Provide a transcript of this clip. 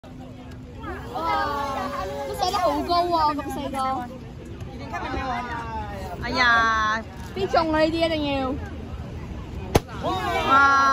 哇，都寫得好高喎，咁細個。哎呀，必中啊！呢啲一定要。哇！